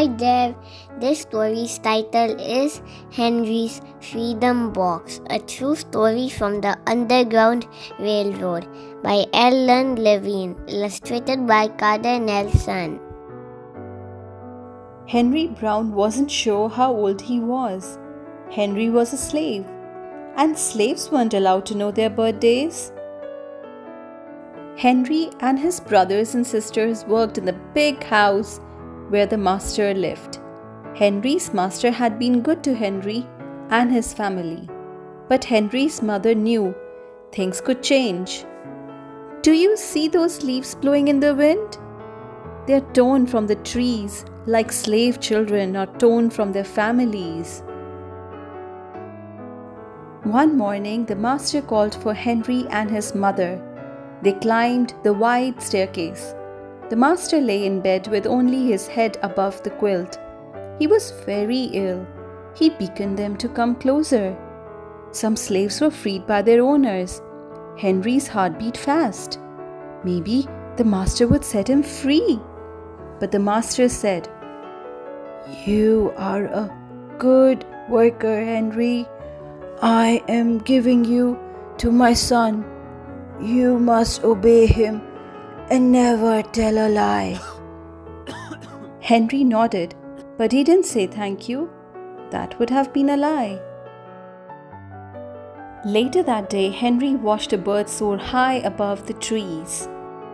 Hi there, this story's title is Henry's Freedom Box, a true story from the Underground Railroad by Levine, illustrated by Kadir Nelson. Henry Brown wasn't sure how old he was. Henry was a slave, and slaves weren't allowed to know their birthdays. Henry and his brothers and sisters worked in the big house where the master lived. Henry's master had been good to Henry and his family, but Henry's mother knew things could change. Do you see those leaves blowing in the wind? They are torn from the trees like slave children are torn from their families. One morning, the master called for Henry and his mother. They climbed the wide staircase. The master lay in bed with only his head above the quilt. He was very ill. He beckoned them to come closer. Some slaves were freed by their owners. Henry's heart beat fast. Maybe the master would set him free. But the master said, "You are a good worker, Henry. I am giving you to my son. You must obey him and never tell a lie." Henry nodded, but he didn't say thank you. That would have been a lie. Later that day, Henry watched a bird soar high above the trees.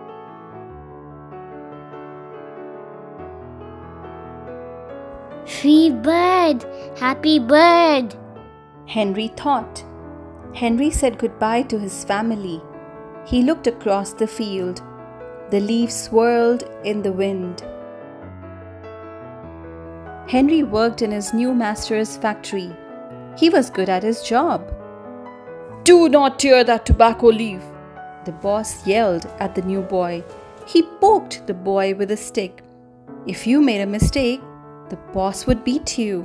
Free bird! Happy bird! Henry thought. Henry said goodbye to his family. He looked across the field. The leaves swirled in the wind. Henry worked in his new master's factory. He was good at his job. "Do not tear that tobacco leaf," the boss yelled at the new boy. He poked the boy with a stick. If you made a mistake, the boss would beat you.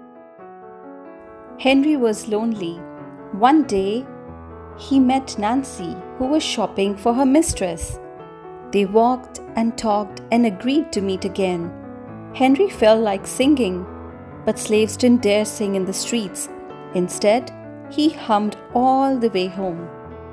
Henry was lonely. One day, he met Nancy, who was shopping for her mistress. They walked and talked and agreed to meet again. Henry felt like singing, but slaves didn't dare sing in the streets. Instead, he hummed all the way home.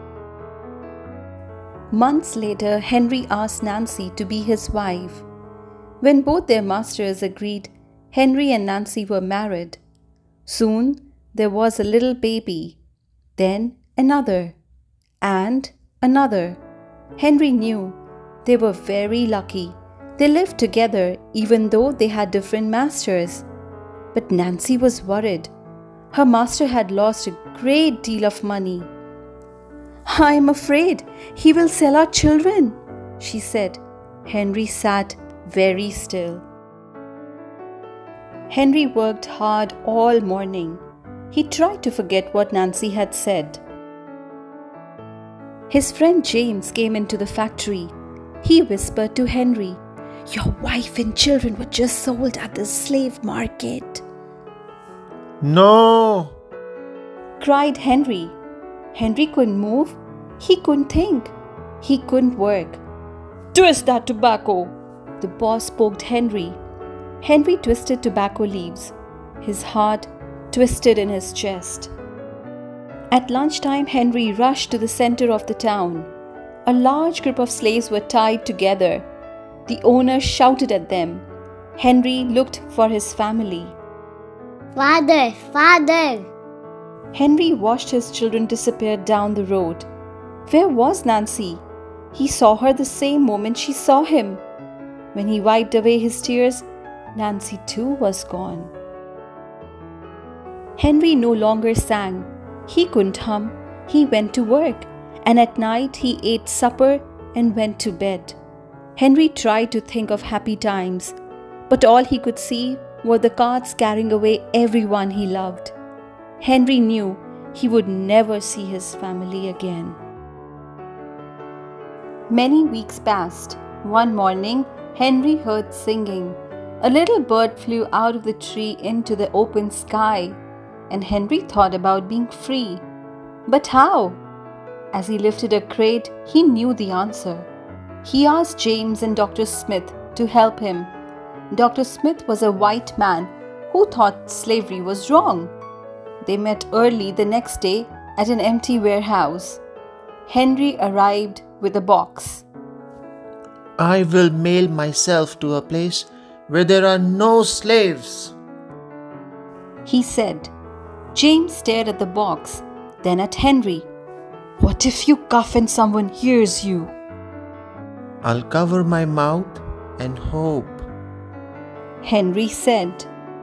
Months later, Henry asked Nancy to be his wife. When both their masters agreed, Henry and Nancy were married. Soon, there was a little baby, then another, and another. Henry knew they were very lucky. They lived together even though they had different masters. But Nancy was worried. Her master had lost a great deal of money. "I am afraid he will sell our children," she said. Henry sat very still. Henry worked hard all morning. He tried to forget what Nancy had said. His friend James came into the factory. He whispered to Henry, "Your wife and children were just sold at the slave market." "No!" cried Henry. Henry couldn't move. He couldn't think. He couldn't work. "Twist that tobacco!" The boss poked Henry. Henry twisted tobacco leaves. His heart twisted in his chest. At lunchtime, Henry rushed to the center of the town. A large group of slaves were tied together. The owner shouted at them. Henry looked for his family. Father! Father! Henry watched his children disappear down the road. Where was Nancy? He saw her the same moment she saw him. When he wiped away his tears, Nancy too was gone. Henry no longer sang. He couldn't hum. He went to work, and at night he ate supper and went to bed. Henry tried to think of happy times, but all he could see were the carts carrying away everyone he loved. Henry knew he would never see his family again. Many weeks passed. One morning, Henry heard singing. A little bird flew out of the tree into the open sky, and Henry thought about being free. But how? As he lifted a crate, he knew the answer. He asked James and Dr. Smith to help him. Dr. Smith was a white man who thought slavery was wrong. They met early the next day at an empty warehouse. Henry arrived with a box. I will mail myself to a place where there are no slaves, he said. James stared at the box, then at Henry. What if you cough and someone hears you? I'll cover my mouth and hope, Henry said.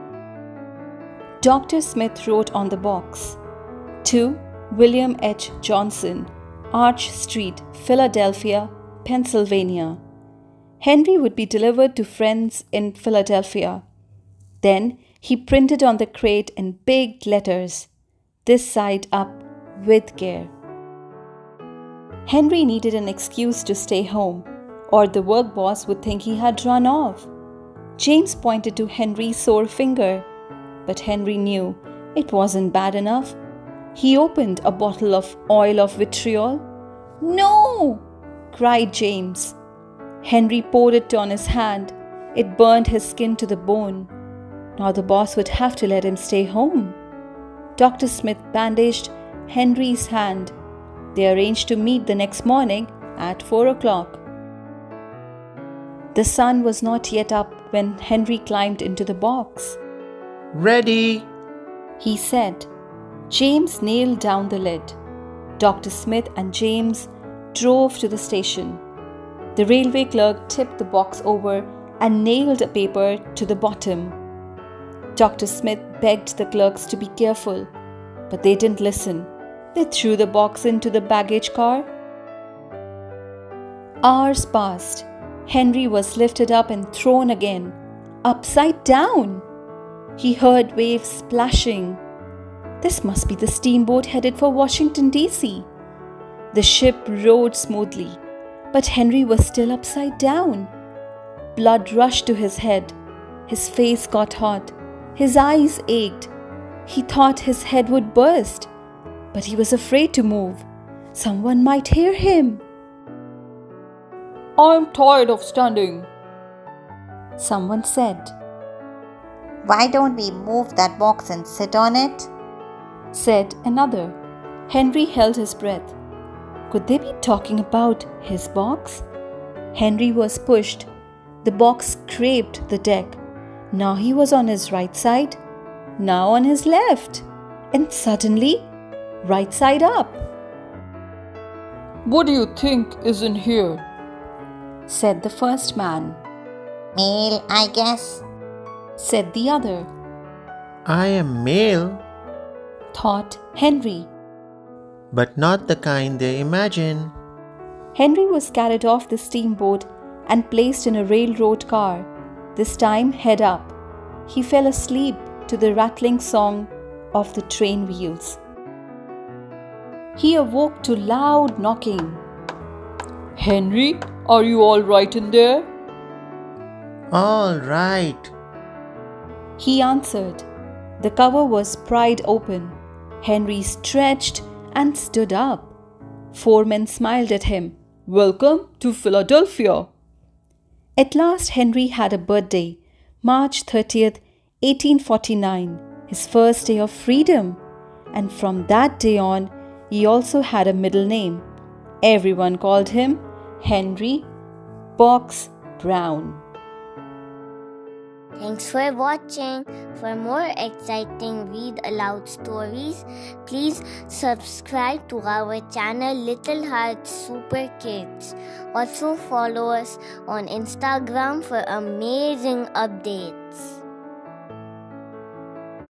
Dr. Smith wrote on the box, to William H. Johnson, Arch Street, Philadelphia, Pennsylvania. Henry would be delivered to friends in Philadelphia. Then he printed on the crate in big letters, this side up, with care. Henry needed an excuse to stay home, or the work boss would think he had run off. James pointed to Henry's sore finger, but Henry knew it wasn't bad enough. He opened a bottle of oil of vitriol. No! Cried James. Henry poured it on his hand. It burned his skin to the bone. Now the boss would have to let him stay home. Dr. Smith bandaged Henry's hand. They arranged to meet the next morning at 4 o'clock. The sun was not yet up when Henry climbed into the box. Ready, he said. James nailed down the lid. Dr. Smith and James drove to the station. The railway clerk tipped the box over and nailed a paper to the bottom. Dr. Smith begged the clerks to be careful, but they didn't listen. They threw the box into the baggage car. Hours passed. Henry was lifted up and thrown again, upside down. He heard waves splashing. This must be the steamboat headed for Washington, D.C. The ship rode smoothly, but Henry was still upside down. Blood rushed to his head. His face got hot. His eyes ached. He thought his head would burst, but he was afraid to move. Someone might hear him. I'm tired of standing, someone said. Why don't we move that box and sit on it? Said another. Henry held his breath. Could they be talking about his box? Henry was pushed. The box scraped the deck. Now he was on his right side, now on his left, and suddenly, right side up. What do you think is in here? Said the first man. Mail, I guess, Said the other. I am male, Thought Henry. but not the kind they imagine. Henry was carried off the steamboat and placed in a railroad car, this time head up. He fell asleep to the rattling song of the train wheels. He awoke to loud knocking. Henry, are you all right in there? All right, He answered. The cover was pried open. Henry stretched and stood up. 4 men smiled at him. Welcome to Philadelphia. At last Henry had a birthday, March 30th, 1849, his first day of freedom. And from that day on, he also had a middle name. Everyone called him Henry Box Brown. Thanks for watching. For more exciting read aloud stories, please subscribe to our channel Little Hearts Super Kids. Also follow us on Instagram for amazing updates.